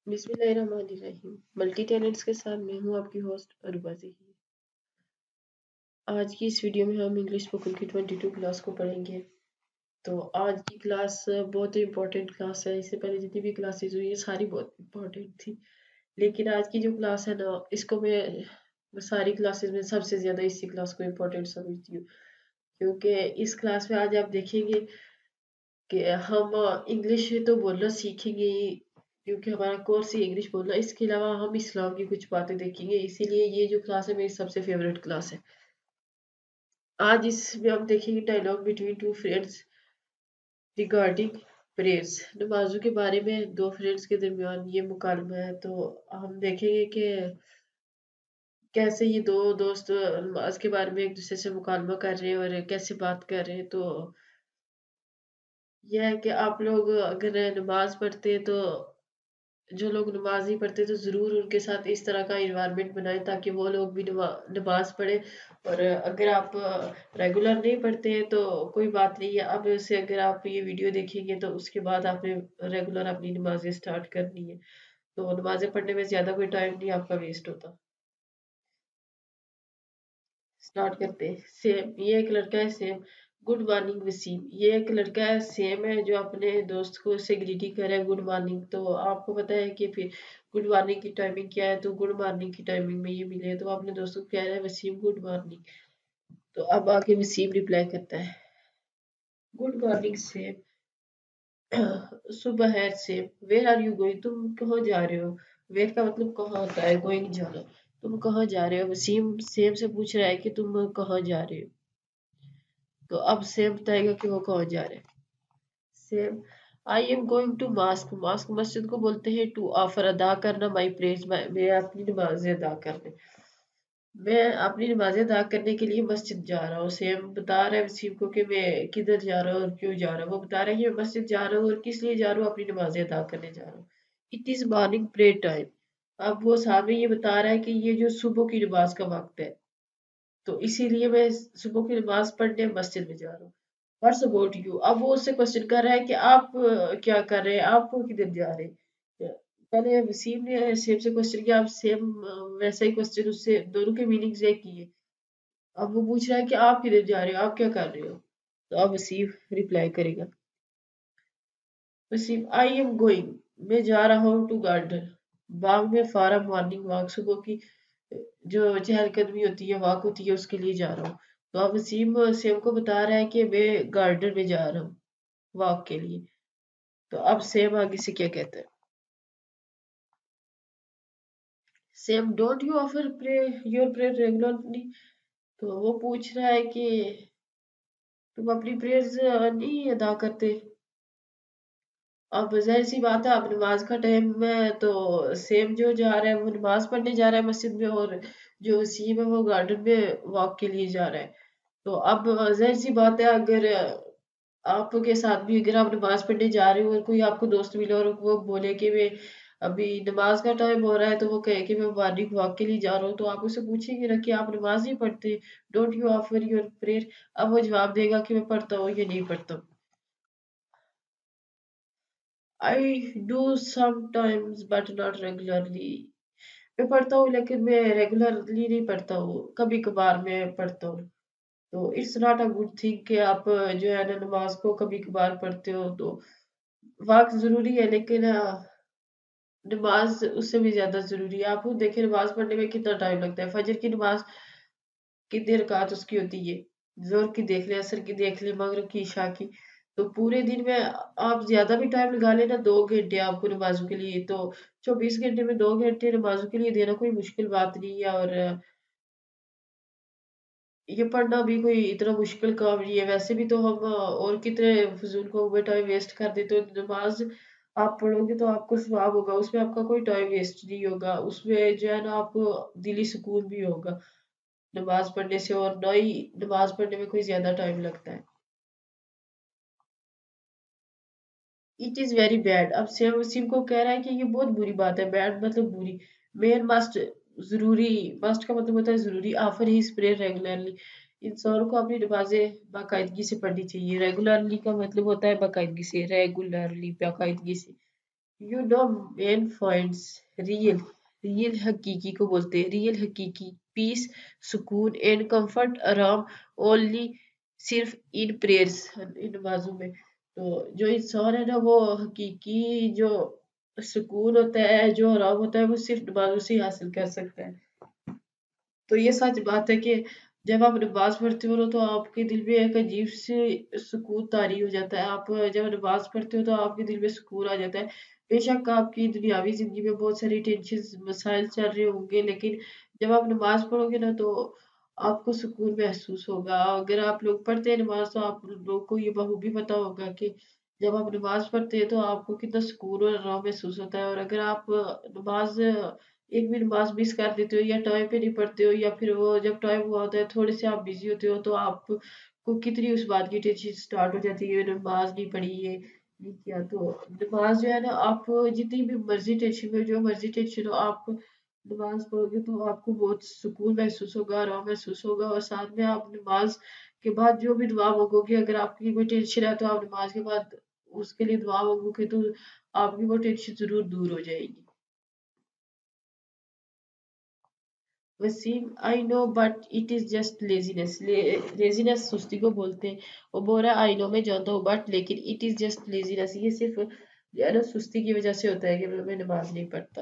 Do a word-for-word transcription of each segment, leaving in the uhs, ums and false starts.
بسم اللہ الرحمن الرحیم ملٹی ٹیلنٹس کے ساتھ میں ہوں آپ کی ہوسٹ عروبہ ظہیر۔ آج کی اس ویڈیو میں ہم انگلش اسپوکن کی بائیس کلاس کو پڑھیں گے۔ تو آج کی کلاس بہت ہی امپورٹنٹ کلاس ہے۔ اس سے پہلے جتنی بھی کلاسز ہوئی ہیں ساری بہت امپورٹنٹ تھی، لیکن آج کی جو کلاس ہے نا اس کو میں ساری کلاسز میں سب سے زیادہ اسی کلاس کو امپورٹنٹ سمجھتی ہوں، کیونکہ اس کلاس میں آج آپ دیکھیں گے کہ ہم انگلش تو بولنا سیکھیں گے کیونکہ ہمارا کورس ہی انگلش بولنا، اس کے علاوہ ہم اسلام کی کچھ باتیں دیکھیں گے، اسی لیے یہ جو کلاس ہے میری سب سے فیوریٹ کلاس ہے۔ آج اس میں ہم دیکھیں گے dialogue between two friends regarding prayers, نمازوں کے بارے میں دو فرینڈز کے درمیان یہ مکالمہ ہے۔ تو ہم دیکھیں گے کہ کیسے یہ دو دوست نماز کے بارے میں ایک دوسرے سے مکالمہ کر رہے ہیں اور کیسے بات کر رہے ہیں۔ تو یہ ہے کہ آپ لوگ اگر نماز پڑھتے ہیں تو جو لوگ نماز نہیں پڑھتے تو ضرور ان کے ساتھ اس طرح کا انوائرمنٹ بنائیں تاکہ وہ لوگ بھی نماز پڑھیں، اور اگر آپ ریگولر نہیں پڑھتے ہیں تو کوئی بات نہیں ہے، اب سے اگر آپ یہ ویڈیو دیکھیں گے تو اس کے بعد آپ نے ریگولر اپنی نمازیں سٹارٹ کرنی ہے، تو نمازیں پڑھنے میں زیادہ کوئی ٹائم نہیں آپ کا ویسٹ ہوتا۔ سٹارٹ کرتے ہیں۔ سیم، یہ ایک لڑکا ہے سیم، گڈ مارننگ وسیم، یہ ایک لڑکا ہے سیم ہے جو اپنے دوست کو سے گریٹنگ کر رہا ہے گڈ مارننگ۔ تو آپ کو پتا ہے کہ پھر گڈ مارننگ کی ٹائمنگ کیا ہے، تو گڈ مارننگ کی ٹائمنگ میں یہ ملے تو اپنے دوست کو کہہ رہا ہے وسیم گڈ مارننگ۔ تو اب آگے وسیم ریپلائی کرتا ہے گڈ مارننگ سیم، صبح خیر Sam, where are you going, تم کہاں جا رہے ہو؟ ویئر کا مطلب کہاں ہوتا ہے، گوئنگ جانا، تم کہاں جا رہے ہو؟ وسیم سیم سے پوچھ رہا ہے کہ تم کہاں جا رہے ہو، تو اب سیم بتائے گا کہ وہ کہاں جا رہے ہیں۔ Sam, I am going to mosque, mosque مسجد کو بولتے ہیں، ٹو آفر ادا کرنا، مائی پریز میں اپنی نمازیں ادا کرنے، میں اپنی نمازیں ادا کرنے کے لیے مسجد جا رہا ہوں۔ سیم بتا رہا ہے وسیم کو کہ میں کدھر جا رہا ہوں اور کیوں جا رہا ہوں، وہ بتا رہا ہے کہ میں مسجد جا رہا ہوں اور کس لیے جا رہا ہوں، اپنی نمازیں ادا کرنے جا رہا ہوں۔ It is morning prayer time, اب وہ سامنے یہ بتا رہا ہے کہ یہ جو صبح کی نماز کا وقت ہے، تو اسی لیے میں صبح کی نماز پڑھنے مسجد میں جا رہا ہوں۔ واٹس اباؤٹ یو، اب وہ اس سے کوشچن کر رہا ہے کہ آپ کیا کر رہے ہیں، آپ کدھر جا رہے ہیں۔ پہلے وسیم نے سیم سے کوشچن کیا، اب سیم ویسا ہی کوشچن اس سے، دونوں کے میننگز ایک ہی ہے۔ اب وہ پوچھ رہا ہے کہ آپ کدھر جا رہے ہو، آپ کیا کر رہے ہو، تو اب وسیم ریپلائی کرے گا وسیم آئی ایم گوئنگ، میں جا رہا ہوں ٹو گارڈن، باغ میں، فارا مارننگ واک، صبح کی جو چہل قدمی ہوتی ہے واک ہوتی ہے اس کے لیے جا رہا ہوں۔ تو اب وسیم سیم کو بتا رہا ہے کہ میں گارڈن میں جا رہا ہوں واک کے لیے، تو اب سیم آگے سے کیا کہتا ہے Sam don't you offer pray your prayer regularly, تو وہ پوچھ رہا ہے کہ تم اپنی پریئرز نہیں ادا کرتے۔ اب ظاہر سی بات ہے اب نماز کا ٹائم ہے تو سیم جو جا رہا ہے وہ نماز پڑھنے جا رہا ہے مسجد میں، اور جو وسیم ہے وہ گارڈن میں واک کے لیے جا رہا ہے۔ تو اب ظاہر سی بات ہے اگر آپ کے ساتھ بھی اگر آپ نماز پڑھنے جا رہے ہو اور کوئی آپ کو دوست ملا اور وہ بولے کہ میں ابھی نماز کا ٹائم ہو رہا ہے، تو وہ کہے کہ میں مارننگ واک کے لیے جا رہا ہوں، تو آپ اسے پوچھیں گے نا کہ آپ نماز نہیں پڑھتے، don't you offer your prayer, اب وہ جواب دے گا کہ میں پڑھتا ہوں یا نہیں پڑھتا ہوں۔ I do sometimes but not regularly، میں پڑھتا ہوں لیکن میں ریگولرلی نہیں پڑھتا ہوں، کبھی کبھار میں پڑھتا ہوں۔ تو it's not a good thing کہ آپ جو ہے نا نماز کو کبھی کبھار پڑھتے ہو، تو وقت ضروری ہے لیکن نماز اس سے بھی زیادہ ضروری ہے۔ آپ خود دیکھیں نماز پڑھنے میں کتنا ٹائم لگتا ہے، فجر کی نماز کتنی رکعت اس کی ہوتی ہے، ظہر کی دیکھ لیں، عصر کی دیکھ لیں، مغرب کی، عشاء کی، تو پورے دن میں آپ زیادہ بھی ٹائم لگا لینا دو گھنٹے آپ کو نمازوں کے لیے، تو چوبیس گھنٹے میں دو گھنٹے نمازوں کے لیے دینا کوئی مشکل بات نہیں ہے، اور یہ پڑھنا بھی کوئی اتنا مشکل کام نہیں ہے۔ ویسے بھی تو ہم اور کتنے فضول کو میں ٹائم ویسٹ کر دیتے، تو نماز آپ پڑھو گے تو آپ کو ثواب ہوگا، اس میں آپ کا کوئی ٹائم ویسٹ نہیں ہوگا، اس میں جو ہے نا آپ کو دلی سکون بھی ہوگا نماز پڑھنے سے، اور نہ ہی نماز پڑھنے میں کوئی زیادہ ٹائم لگتا ہے۔ اٹ از ویری بیڈ، اب سیم وسیم کو کہہ رہا ہے کہ یہ بہت بری بات ہے، بیڈ مطلب بری، مین مسٹ ضروری، مسٹ کا مطلب ہوتا ہے ضروری، آفر ہی اسپرے ریگولرلی، انسان کو اپنی نمازیں باقاعدگی سے پڑھنی چاہیے۔ ریگولرلی کا مطلب ہوتا ہے باقاعدگی سے، ریگولرلی باقاعدگی سے، you know main points. Real, real हकीकी को बोलते हैं, रियल हकीकी पीस, सुकून एंड कंफर्ट, आराम ओनली सिर्फ इन प्रेयर्स, इन नमाजों में। तो जो इंसान है ना वो हकीकी जो सुकून होता है, जो आराम होता है, वो सिर्फ नमाजों से ही हासिल कर सकता है। तो ये सच बात है कि जब आप नमाज पढ़ते हो ना तो आपके दिल में एक अजीब से सुकून तारी हो जाता है। आप जब नमाज पढ़ते हो तो आपके दिल में सुकून आ जाता है। बेशक आपकी दुनियावी जिंदगी में बहुत सारी टेंशन मसाइल चल रहे होंगे, लेकिन जब आप नमाज पढ़ोगे ना तो आपको सुकून महसूस होगा। अगर आप लोग पढ़ते हैं नमाज तो आप लोग को ये बखूबी पता होगा कि जब आप नमाज पढ़ते हैं तो आपको कितना सुकून और आराम महसूस होता है। और अगर आप नमाज एक भी नमाज मिस कर देते हो या टाइम पे नहीं पढ़ते हो, या फिर वो जब टाइम हुआ होता है थोड़े से आप बिजी होते हो, तो आपको कितनी उस बात की टेंशन स्टार्ट हो जाती है, नमाज नहीं पढ़ी है ये किया। तो नमाज जो है ना, आप जितनी भी मर्जी टेंशन में, जो मर्जी टेंशन हो, आप नमाज पढ़ोगे तो आपको बहुत सुकून महसूस होगा, आराम महसूस होगा। और साथ में आप नमाज के बाद जो भी दुआ मांगोगे, अगर आपकी कोई टेंशन है तो आप नमाज के बाद उसके लिए दुआ मांगोगे तो आपकी वो टेंशन जरूर दूर हो जाएगी। Waseem, I know but it is just laziness. Laziness सुस्ती को बोलते हैं। वो बोल रहा है आई नो, मैं जानता हूँ बट लेकिन इट इज जस्ट लेजीनेस, ये सिर्फ जो है ना सुस्ती की वजह से होता है कि मैं नमाज नहीं पढ़ता।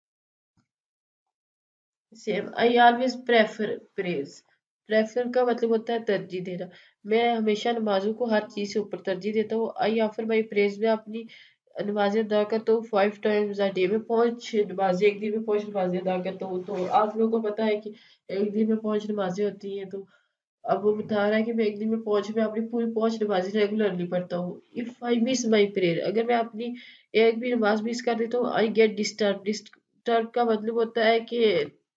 Sam, I always prefer prayers. Prefer का मतलब होता है तरजीह देना। मैं हमेशा नमाजों को हर चीज से ऊपर तरजीह देता हूँ। आई ऑफर माई प्रेज में अपनी नमाजें अदा करता हूँ फाइव टाइम्स अ डे में, पाँच नमाजें एक दिन में, पाँच नमाजें अदा करता हूँ। तो आप लोगों को पता है कि एक दिन में पाँच नमाजें होती हैं। तो अब वो बता रहा है कि मैं एक दिन में पाँच में अपनी पूरी पाँच नमाजें रेगुलरली पढ़ता हूँ। If I miss my prayer, अगर मैं अपनी एक भी नमाज मिस कर देता हूँ, आई गेट डिस्टर्ब। डिस्टर्ब का मतलब होता है कि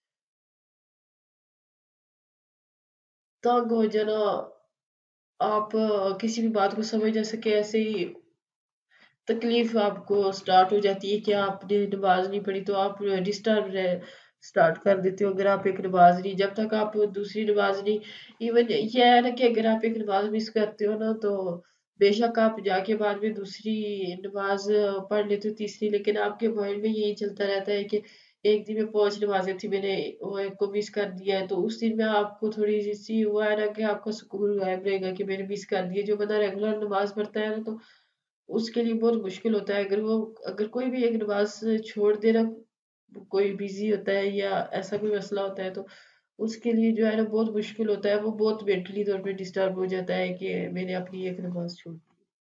तंग हो जाना, आप अ, किसी भी बात को समझ ना सके, ऐसे ही तकलीफ आपको स्टार्ट हो जाती है कि आपने नमाज नहीं पढ़ी, तो आप डिस्टर्ब स्टार्ट कर देते हो। अगर आप एक नमाज नहीं, जब तक आप दूसरी नमाज नहीं, इवन ये है ना कि अगर आप एक नमाज मिस करते हो ना तो बेशक आप जाके बाद में दूसरी नमाज पढ़ लेते हो, तीसरी, लेकिन आपके माइंड में यही चलता रहता है कि एक दिन में पांच नमाजें थी, मैंने वो एक को मिस कर दिया है। तो उस दिन में आपको थोड़ी सी हुआ है ना कि आपका सुकून गायब रहेगा कि मैंने मिस कर दिया। जो बंदा रेगुलर नमाज पढ़ता है ना तो उसके लिए बहुत मुश्किल होता है। अगर वो अगर कोई भी एक नमाज छोड़ दे ना, कोई बिजी होता है या ऐसा कोई मसला होता है, तो उसके लिए जो है ना बहुत मुश्किल होता है। वो बहुत मेंटली तौर पे डिस्टर्ब हो जाता है कि मैंने अपनी एक नमाज छोड़ दी।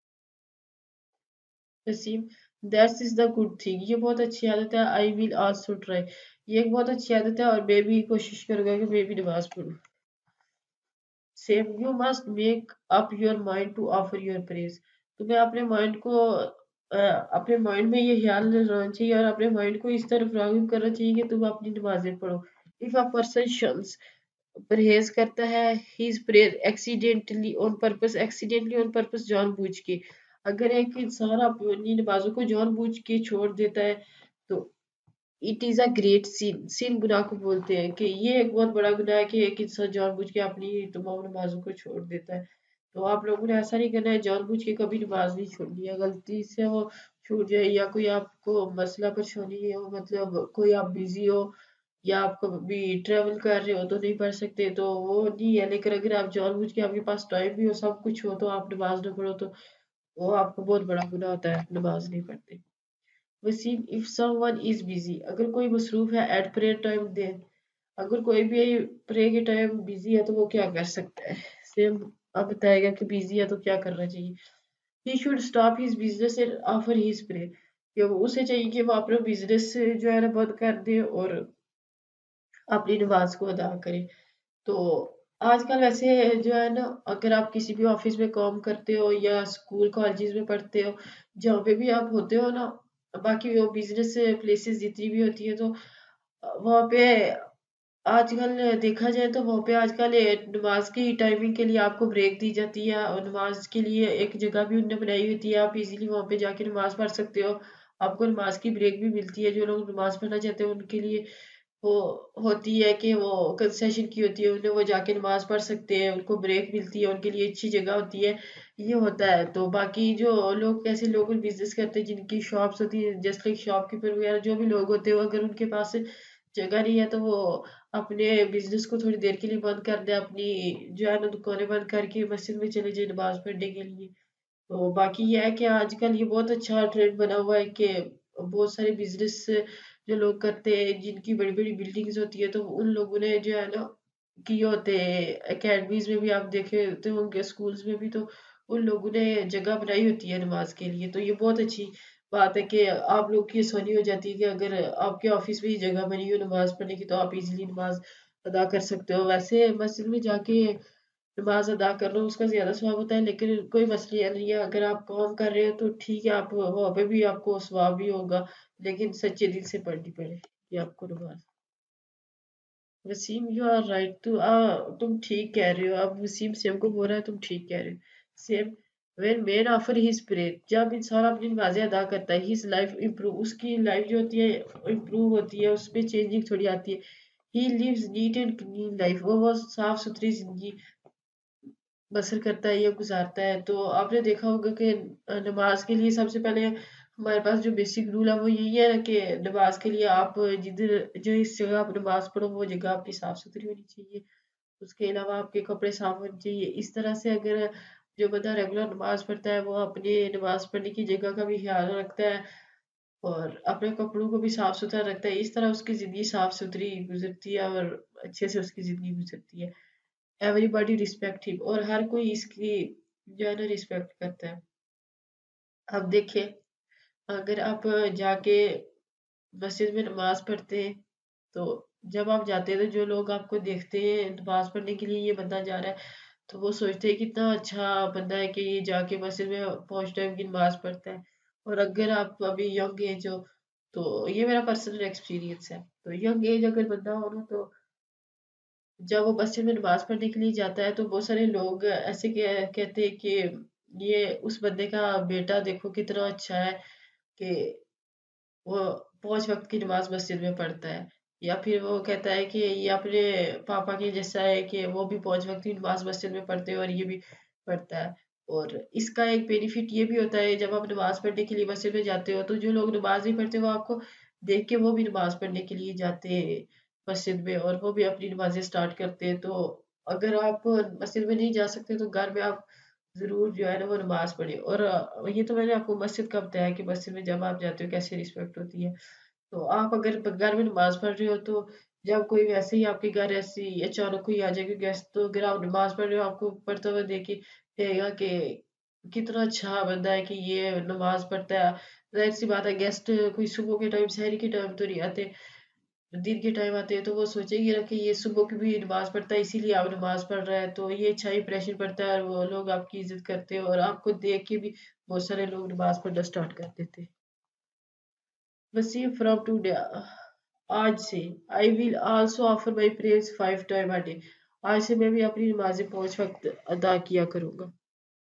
Waseem, that's is the good thing, ये बहुत अच्छी आदत है। आई विल आल्सो ट्राई, ये एक बहुत अच्छी आदत है और मैं भी कोशिश करूंगा कि मैं भी नमाज पढ़ूं। Sam, you must make up your mind to offer your prayers. तुम्हें अपने माइंड को अ, अपने माइंड में ये ख्याल रहना चाहिए और अपने माइंड को इस तरफ रागिब करना चाहिए कि तुम अपनी नमाजें पढ़ो। इफ अ पर्सन शंस, परहेज करता है, his prayer accidentally on purpose, accidentally on purpose जानबूझ के, अगर एक इंसान अपनी नमाजों को जानबूझ के छोड़ देता है तो it is a great sin. Sin गुनाह को बोलते हैं कि ये एक बहुत बड़ा गुनाह है कि एक इंसान जानबूझ के अपनी तमाम नमाजों को छोड़ देता है। तो आप लोगों ने ऐसा नहीं करना है, जानबूझ के कभी नमाज नहीं छोड़नी है। गलती से वो छूट जाए या कोई आपको मसला परेशानी हो, मतलब कोई आप बिजी हो या आप कभी ट्रेवल कर रहे हो तो नहीं पढ़ सकते, तो वो नहीं है। लेकिन अगर आप जानबूझ के आपके पास टाइम भी हो, सब कुछ हो, तो आप नमाज ना पढ़ो तो वो आपको बहुत बड़ा गुनाह होता है, नमाज नहीं पढ़ते। Waseem, if someone is busy, अगर कोई मसरूफ है एट प्रेयर टाइम देन, अगर कोई भी प्रे के टाइम बिजी है तो वो क्या कर सकता है। सेम, अब बताएगा कि बिजी है तो क्या करना चाहिए। He should stop his business and offer his pray, कि वो उसे चाहिए कि वो अपना बिजनेस जो है ना बंद कर दे और अपनी नमाज को अदा करे। तो आजकल वैसे जो है ना, अगर आप किसी भी ऑफिस में काम करते हो या स्कूल कॉलेजेस में पढ़ते हो, जहाँ पे भी आप होते हो ना, बाकी वो बिजनेस प्लेसेस जितनी भी होती है, तो वहाँ पे आजकल देखा जाए तो वहाँ पे आजकल ये नमाज की टाइमिंग के लिए आपको ब्रेक दी जाती है और नमाज के लिए एक जगह भी उनने बनाई होती है। आप इजीली वहाँ पे जाके नमाज पढ़ सकते हो। आपको नमाज की ब्रेक भी मिलती है, जो लोग नमाज पढ़ना चाहते हैं उनके लिए। وہ ہوتی ہے کہ وہ کنسیشن کی ہوتی ہے انہیں، وہ جا کے نماز پڑھ سکتے ہیں، ان کو بریک ملتی ہے، ان کے لیے اچھی جگہ ہوتی ہے، یہ ہوتا ہے۔ تو باقی جو لوگ ایسے لوکل بزنس کرتے ہیں جن کی شاپس ہوتی ہیں، جیسے لائک شاپ کیپر وغیرہ جو بھی لوگ ہوتے ہیں، اگر ان کے پاس جگہ نہیں ہے تو وہ اپنے بزنس کو تھوڑی دیر کے لیے بند کر دیں، اپنی جو ہے نا دکانیں بند کر کے مسجد میں چلے جائیں نماز پڑھنے کے لیے۔ تو باقی یہ ہے کہ آج کل یہ بہت اچھا ٹرینڈ بنا ہوا ہے کہ بہت سارے بزنس جو لوگ کرتے ہیں جن کی بڑی بڑی بلڈنگز ہوتی ہے تو ان لوگوں نے جو ہے نا کیے ہوتے ہیں، اکیڈمیز میں بھی آپ دیکھے ہوتے ہوں گے، اسکولز میں بھی، تو ان لوگوں نے جگہ بنائی ہوتی ہے نماز کے لیے۔ تو یہ بہت اچھی بات ہے کہ آپ لوگ کی آسانی ہو جاتی ہے کہ اگر آپ کے آفس میں ہی جگہ بنی ہو نماز پڑھنے کی تو آپ ایزیلی نماز ادا کر سکتے ہو۔ ویسے مسجد میں جا کے نماز ادا کرنا اس کا زیادہ ثواب ہوتا ہے، لیکن کوئی مسئلہ نہیں ہے، اگر آپ کام کر رہے ہو تو ٹھیک ہے، آپ وہاں پہ بھی آپ کو ثواب بھی ہوگا، لیکن سچے دل سے پڑھنی پڑے یہ آپ کو نماز۔ وسیم یو آر رائٹ، تو آ, تم ٹھیک کہہ رہے ہو۔ اب وسیم سیم کو بول رہا ہے تم ٹھیک کہہ رہے ہو۔ Sam when man offer his prayer, جب انسان اپنی نمازیں ادا کرتا ہے، ہز لائف امپروو، اس کی لائف جو ہوتی ہے امپروو ہوتی ہے، اس میں چینجنگ تھوڑی آتی ہے۔ He lives neat and clean life, وہ بہت صاف ستھری زندگی بسر کرتا ہے یا گزارتا ہے۔ تو آپ نے دیکھا ہوگا کہ نماز کے لیے سب سے پہلے ہمارے پاس جو بیسک رول ہے وہ یہی ہے کہ نماز کے لیے آپ جدھر جو اس جگہ آپ نماز پڑھو وہ جگہ آپ کی صاف ستھری ہونی چاہیے، اس کے علاوہ آپ کے کپڑے صاف ہونے چاہیے۔ اس طرح سے اگر جو بندہ ریگولر نماز پڑھتا ہے وہ اپنے نماز پڑھنے کی جگہ کا بھی خیال رکھتا ہے اور اپنے کپڑوں کو بھی صاف ستھرا رکھتا ہے، اس طرح اس کی زندگی صاف ستھری گزرتی ہے اور اچھے سے اس کی زندگی گزرتی ہے۔ ایوری باڈی ریسپیکٹ ہم، اور ہر کوئی اس کی جو ہے نا ریسپیکٹ کرتا ہے۔ اب دیکھیں اگر آپ جا کے مسجد میں نماز پڑھتے ہیں تو جب آپ جاتے ہیں تو جو لوگ آپ کو دیکھتے ہیں نماز پڑھنے کے لیے یہ بندہ جا رہا ہے تو وہ سوچتے ہیں کتنا اچھا بندہ ہے کہ یہ جا کے مسجد میں پانچ ٹائم کی نماز پڑھتا ہے۔ اور اگر آپ ابھی ینگ ایج ہو تو یہ میرا پرسنل ایکسپیرینس ہے، تو ینگ ایج اگر بندہ ہو نا تو جب وہ مسجد میں نماز پڑھنے کے لیے جاتا ہے تو بہت سارے لوگ ایسے کہتے ہیں کہ یہ اس بندے کا بیٹا دیکھو کتنا اچھا ہے کہ وہ پانچ وقت کی نماز مسجد میں پڑھتا ہے، یا پھر وہ کہتا ہے کہ یہ اپنے پاپا کے جیسا ہے کہ وہ بھی پانچ وقت کی نماز مسجد میں پڑھتے ہیں اور یہ بھی پڑھتا ہے۔ اور اس کا ایک بینیفٹ یہ بھی ہوتا ہے جب آپ نماز پڑھنے کے لیے مسجد میں جاتے ہو تو جو لوگ نماز نہیں پڑھتے وہ آپ کو دیکھ کے وہ بھی نماز پڑھنے کے لیے جاتے ہیں مسجد میں، اور وہ بھی اپنی نمازیں سٹارٹ کرتے ہیں۔ تو اگر آپ مسجد میں نہیں جا سکتے تو گھر میں آپ ضرور جو ہے نا وہ نماز پڑھے۔ اور یہ تو میں نے آپ کو مسجد کا بتایا کہ مسجد میں جب آپ جاتے ہو کیسے رسپیکٹ ہوتی ہے۔ تو آپ اگر گھر میں نماز پڑھ رہے ہو تو جب کوئی ویسے ہی آپ کے گھر ایسی اچانک کوئی آ جائے گا گیسٹ، تو اگر آپ نماز پڑھ رہے ہو آپ کو پڑھتے ہوئے دیکھے کہے گا کہ کتنا اچھا بندہ ہے کہ یہ نماز پڑھتا ہے۔ ظاہر سی بات ہے گیسٹ کوئی صبح کے ٹائم سحری کے ٹائم تو نہیں آتے، دن کے ٹائم آتے ہیں، تو وہ سوچیں گے نا کہ یہ صبح کی بھی نماز پڑھتا ہے اسی لیے آپ نماز پڑھ رہا ہے، تو یہ اچھا امپریشن پڑتا ہے اور وہ لوگ آپ کی عزت کرتے ہیں اور آپ کو دیکھ کے بھی بہت سارے لوگ نماز پڑھنا سٹارٹ کر دیتے ہیں۔ وسیم فرام ٹوڈے، آج سے I will also offer my prayers five time a day, آج سے میں بھی اپنی نمازیں پانچ وقت ادا کیا کروں گا۔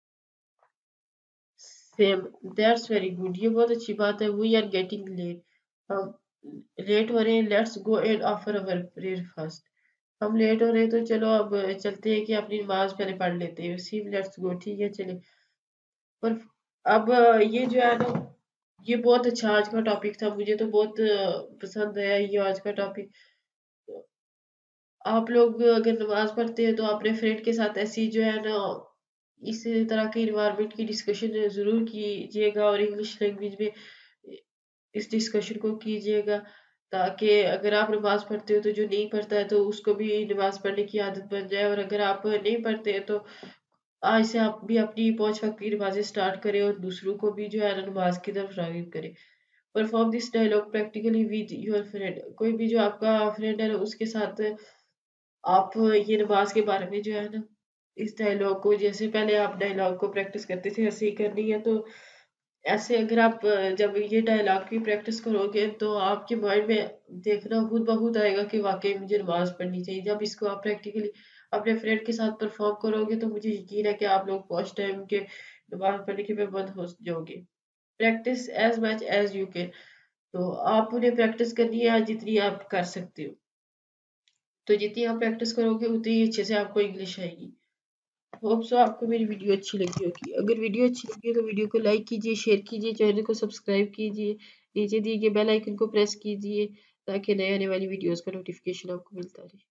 سیم، دیٹس ویری گڈ، یہ بہت اچھی بات ہے۔ وی آر گیٹنگ لیٹ، ہم لیٹ ہو رہے ہیں، let's go and offer over prayer first, ہم لیٹ ہو رہے ہیں تو چلو اب چلتے ہیں کہ اپنی نماز پہلے پڑھ لیتے ہیں۔ وسیم لیٹس گو، ٹھیک ہے چلے۔ پر اب یہ جو ہے نا یہ بہت اچھا آج کا ٹاپک تھا، مجھے تو بہت پسند ہے یہ آج کا ٹاپک۔ آپ لوگ اگر نماز پڑھتے ہیں تو اپنے فرینڈ کے ساتھ ایسی جو ہے نا اس طرح کے انوائرمنٹ کی ڈسکشن ضرور کیجیے گا اور انگلش لینگویج میں اس ڈسکشن کو کیجیے گا، تاکہ اگر آپ نماز پڑھتے ہو تو جو نہیں پڑھتا ہے تو اس کو بھی نماز پڑھنے کی عادت بن جائے، اور اگر آپ نہیں پڑھتے ہیں تو آج سے آپ بھی اپنی پانچ وقت کی نمازیں سٹارٹ کریں اور دوسروں کو بھی جو ہے نا نماز کی طرف راغب کریں۔ Perform this dialogue practically with your friend, کوئی بھی جو آپ کا فرینڈ ہے نا اس کے ساتھ آپ یہ نماز کے بارے میں جو ہے نا اس ڈائلاگ کو، جیسے پہلے آپ ڈائلاگ کو پریکٹس کرتے تھے ایسے ہی کرنی ہے۔ تو ایسے اگر آپ جب یہ ڈائلاگ کی پریکٹس کرو گے تو آپ کے مائنڈ میں دیکھنا خود بخود آئے گا کہ واقعی مجھے نماز پڑھنی چاہیے۔ جب اس کو آپ پریکٹیکلی اپنے فرینڈ کے ساتھ پرفارم کرو گے تو مجھے یقین ہے کہ آپ لوگ پانچ ٹائم کے نماز پڑھنے کے پابند ہو جاؤ گے۔ Practice as much as you can, تو آپ انہیں پریکٹس کرنی ہے جتنی آپ کر سکتے ہو۔ تو جتنی آپ پریکٹس کرو گے اتنی ہی اچھے سے آپ کو انگلش آئے گی. ہوپ سو آپ کو میری ویڈیو اچھی لگی ہوگی. اگر ویڈیو اچھی لگی ہے تو ویڈیو کو لائک کیجیے، شیئر کیجیے، چینل کو سبسکرائب کیجیے، نیچے دیے گئے بیل آئیکن کو پریس کیجیے تاکہ نئے آنے والی ویڈیوز کا نوٹیفیکیشن آپ کو ملتا رہے.